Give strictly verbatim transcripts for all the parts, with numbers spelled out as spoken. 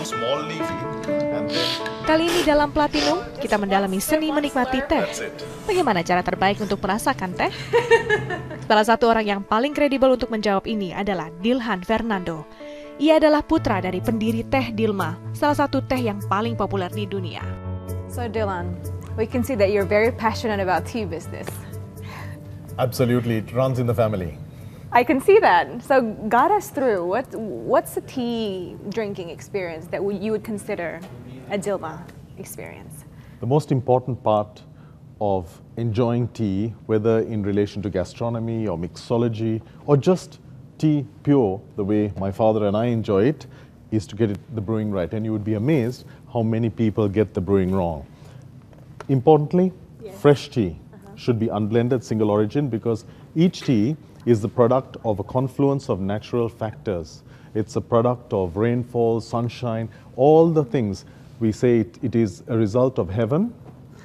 one small leaf in, and then Kali ini dalam Platinum, kita mendalami seni menikmati teh. Bagaimana cara terbaik untuk merasakan teh? Salah satu orang yang paling kredibel untuk menjawab ini adalah Dilhan Fernando. Ia adalah putra dari pendiri Teh Dilma, salah satu teh yang paling populer di dunia. So Dilhan, we can see that you're very passionate about tea business. absolutely, it runs in the family. I can see that. So guide us through, what, what's the tea drinking experience that you would consider a Dilma experience? The most important part of enjoying tea, whether in relation to gastronomy or mixology or just tea pure, the way my father and I enjoy it, is to get it, the brewing right. And you would be amazed how many people get the brewing wrong. Importantly, Yes. fresh tea should be unblended, single origin, because each tea is the product of a confluence of natural factors. It's a product of rainfall, sunshine, all the things. We say it, it is a result of heaven,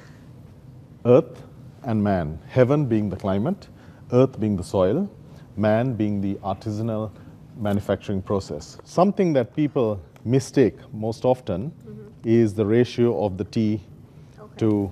earth, and man. Heaven being the climate, earth being the soil, man being the artisanal manufacturing process. Something that people mistake most often mm-hmm. is the ratio of the tea okay. to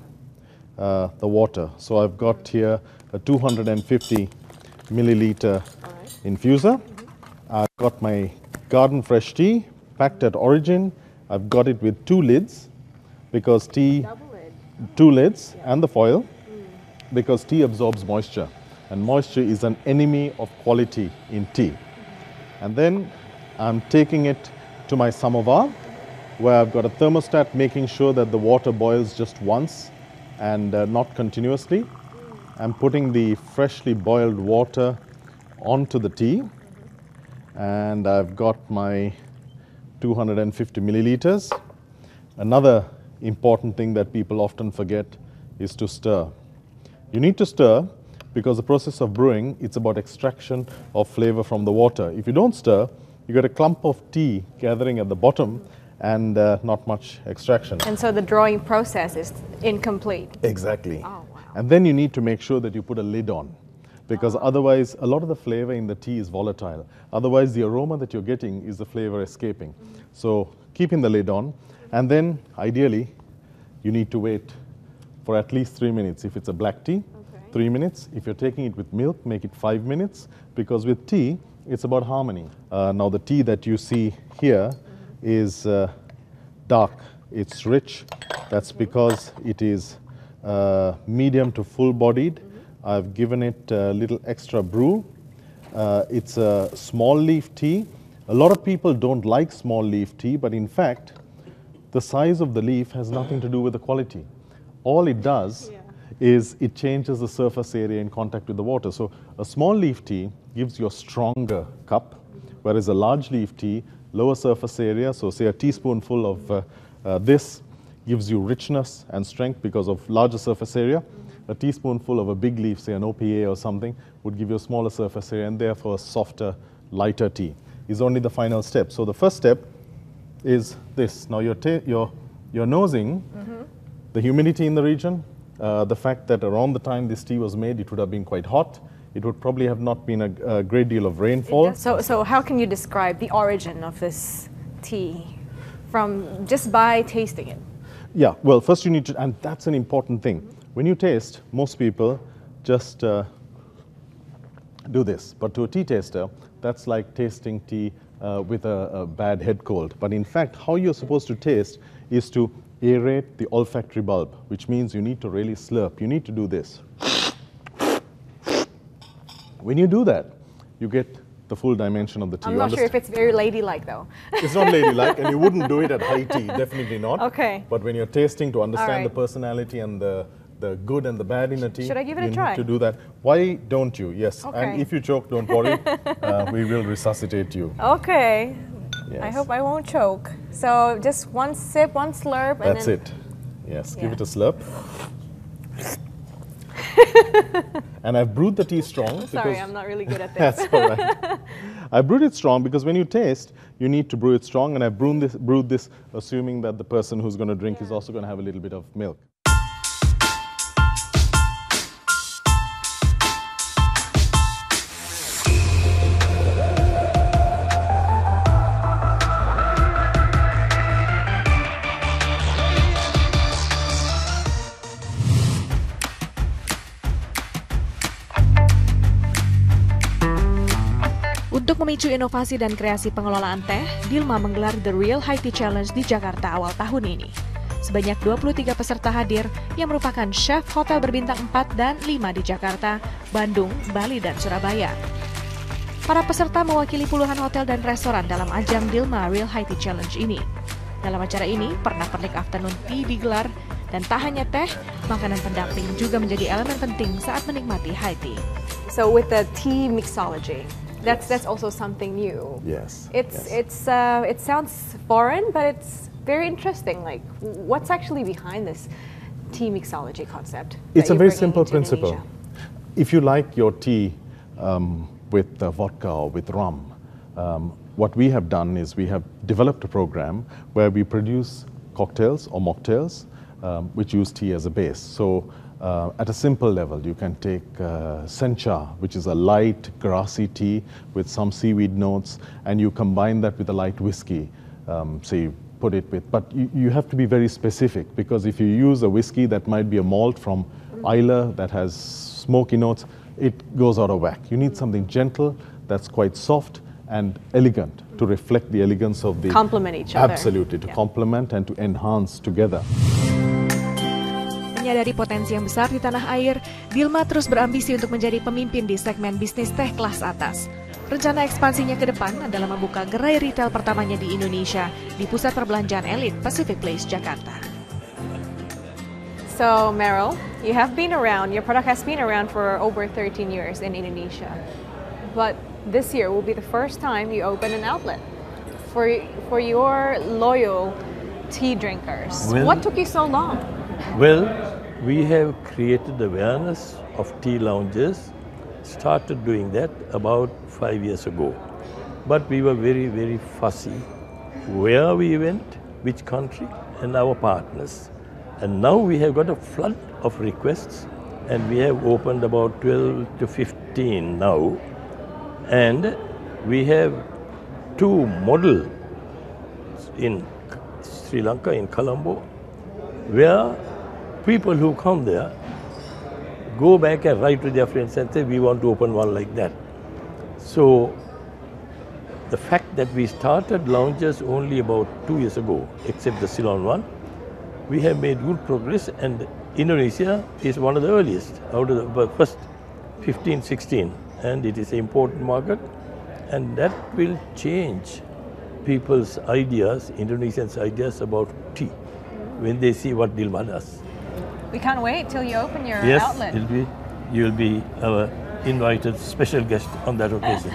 uh, the water. So I've got here a two hundred fifty milliliter right. infuser. Mm-hmm. I've got my garden fresh tea packed at origin. I've got it with two lids because tea, Double lid. two lids yeah. and the foil mm. because tea absorbs moisture, and moisture is an enemy of quality in tea. Mm-hmm. And then I'm taking it to my samovar where I've got a thermostat making sure that the water boils just once and uh, not continuously. Mm. I'm putting the freshly boiled water onto the tea mm-hmm. and I've got my two hundred fifty milliliters. Another important thing that people often forget is to stir. You need to stir because the process of brewing, it's about extraction of flavor from the water. If you don't stir, you get a clump of tea gathering at the bottom and uh, not much extraction. And so the drawing process is incomplete. Exactly. Oh, wow. And then you need to make sure that you put a lid on, because otherwise a lot of the flavor in the tea is volatile. Otherwise the aroma that you're getting is the flavor escaping. Mm-hmm. So keeping the lid on, and then ideally you need to wait for at least three minutes. If it's a black tea, okay. three minutes. If you're taking it with milk, make it five minutes, because with tea, it's about harmony. Uh, now the tea that you see here mm-hmm. is uh, dark, it's rich. That's okay. because it is uh, medium to full-bodied. Mm-hmm. I've given it a little extra brew. Uh, it's a small leaf tea. A lot of people don't like small leaf tea, but in fact, the size of the leaf has nothing to do with the quality. All it does yeah. is it changes the surface area in contact with the water. So a small leaf tea gives you a stronger cup, whereas a large leaf tea, lower surface area, so say a teaspoonful of uh, uh, this gives you richness and strength because of larger surface area. A teaspoonful of a big leaf, say an O P A or something, would give you a smaller surface area and therefore a softer, lighter tea. Is only the final step. So the first step is this. Now you're, you're, you're nosing mm-hmm. the humidity in the region, uh, the fact that around the time this tea was made, it would have been quite hot. It would probably have not been a, a great deal of rainfall. So, so how can you describe the origin of this tea from just by tasting it? Yeah, well, first you need to, and that's an important thing. Mm-hmm. When you taste, most people just uh, do this. But to a tea taster, that's like tasting tea uh, with a, a bad head cold. But in fact, how you're supposed to taste is to aerate the olfactory bulb, which means you need to really slurp. You need to do this. When you do that, you get the full dimension of the tea. I'm not sure if it's very ladylike though. It's not ladylike, and you wouldn't do it at high tea, definitely not. Okay. But when you're tasting to understand right. the personality and the the good and the bad in a tea. Should I give it you a try? Need to do that. Why don't you? Yes. Okay. And if you choke, don't worry. uh, we will resuscitate you. Okay. Yes. I hope I won't choke. So just one sip, one slurp. That's and then it. Yes. Yeah. Give it a slurp. And I've brewed the tea strong. Sorry, I'm not really good at this. That's all right. I brewed it strong because when you taste, you need to brew it strong. And I've brewed this, brewed this assuming that the person who's going to drink yeah. is also going to have a little bit of milk. Untuk memicu inovasi dan kreasi pengelolaan teh, Dilma menggelar The Real High Tea Challenge di Jakarta awal tahun ini. Sebanyak dua puluh tiga peserta hadir yang merupakan chef hotel berbintang empat dan lima di Jakarta, Bandung, Bali, dan Surabaya. Para peserta mewakili puluhan hotel dan restoran dalam ajang Dilma Real High Tea Challenge ini. Dalam acara ini, pernak-pernik afternoon tea digelar, dan tak hanya teh, makanan pendamping juga menjadi elemen penting saat menikmati high tea. So with the tea mixology, that's that's also something new. Yes. It's yes. it's uh, it sounds foreign, but it's very interesting. Like, what's actually behind this tea mixology concept? It's a that very you're bringing simple into principle. Indonesia? If you like your tea um, with uh, vodka or with rum, um, what we have done is we have developed a program where we produce cocktails or mocktails um, which use tea as a base. So uh, at a simple level, you can take uh, sencha, which is a light grassy tea with some seaweed notes, and you combine that with a light whiskey. Um, so you put it with, but you, you have to be very specific, because if you use a whiskey that might be a malt from Islay that has smoky notes, it goes out of whack. You need something gentle that's quite soft and elegant to reflect the elegance of the... Complement each other. Absolutely, to Yeah. complement and to enhance together. Menyadari potensi yang besar di tanah air, Dilma terus berambisi untuk menjadi pemimpin di segmen bisnis teh kelas atas. Rencana ekspansinya ke depan adalah membuka gerai retail pertamanya di Indonesia di pusat perbelanjaan elit Pacific Place, Jakarta. So Meryl, you have been around. Your product has been around for over thirteen years in Indonesia, but this year will be the first time you open an outlet for for your loyal tea drinkers. Well- What took you so long? Well, we have created awareness of tea lounges, started doing that about five years ago. But we were very, very fussy where we went, which country, and our partners. And now we have got a flood of requests, and we have opened about twelve to fifteen now. And we have two models in Sri Lanka, in Colombo, where people who come there go back and write to their friends and say, we want to open one like that. So the fact that we started lounges only about two years ago, except the Ceylon one, we have made good progress, and Indonesia is one of the earliest out of the first fifteen, sixteen, and it is an important market, and that will change people's ideas, Indonesians' ideas about tea when they see what Dilma does. We can't wait till you open your Yes, outlet. it'll be, you'll be our invited special guest on that occasion.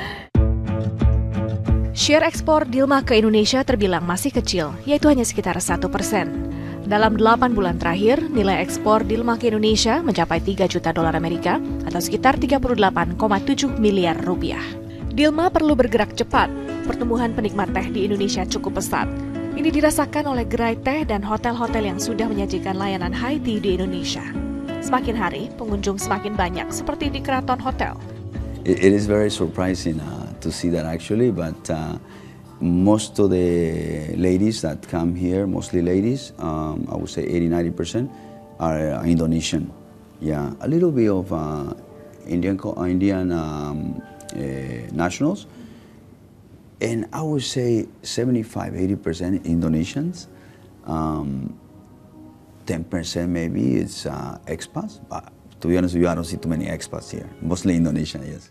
Share ekspor Dilma ke Indonesia terbilang masih kecil, yaitu hanya sekitar satu persen. Dalam delapan bulan terakhir, nilai ekspor Dilma ke Indonesia mencapai tiga juta dolar Amerika atau sekitar tiga puluh delapan koma tujuh miliar rupiah. Dilma perlu bergerak cepat. Pertumbuhan penikmat teh di Indonesia cukup pesat. Ini dirasakan oleh gerai teh dan hotel-hotel yang sudah menyajikan layanan high tea di Indonesia. Semakin hari, pengunjung semakin banyak seperti di Keraton Hotel. It, it is very surprising uh, to see that actually, but uh, most of the ladies that come here, mostly ladies, um, I would say eighty to ninety percent, are uh, Indonesian. Yeah, a little bit of uh, Indian, co- Indian um, uh, nationals. And I would say seventy-five to eighty percent Indonesians. Um, ten percent maybe it's uh, expats, but to be honest with you, I don't see too many expats here. Mostly Indonesian, yes.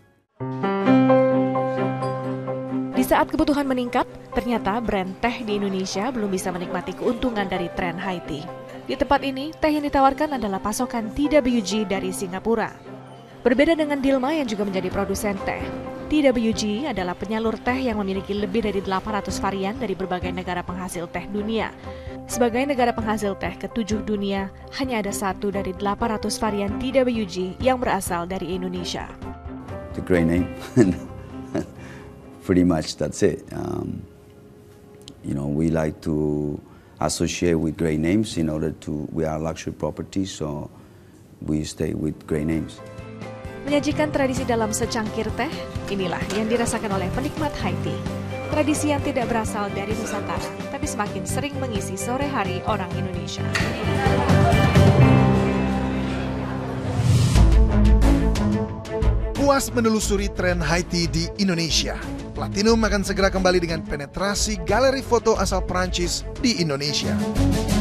Di saat kebutuhan meningkat, ternyata brand teh di Indonesia belum bisa menikmati keuntungan dari tren high tea. Di tempat ini, teh yang ditawarkan adalah pasokan T W G dari Singapura. Berbeda dengan Dilma yang juga menjadi produsen teh, T W G adalah penyalur teh yang memiliki lebih dari delapan ratus varian dari berbagai negara penghasil teh dunia. Sebagai negara penghasil teh ketujuh dunia, hanya ada satu dari delapan ratus varian T W G yang berasal dari Indonesia. The great name. Pretty much that's it. Um, you know, we like to associate with great names in order to, we are luxury property, so we stay with great names. Menyajikan tradisi dalam secangkir teh, inilah yang dirasakan oleh penikmat high tea. Tradisi yang tidak berasal dari Nusantara, tapi semakin sering mengisi sore hari orang Indonesia. Puas menelusuri tren high tea di Indonesia? Platinum akan segera kembali dengan penetrasi galeri foto asal Perancis di Indonesia.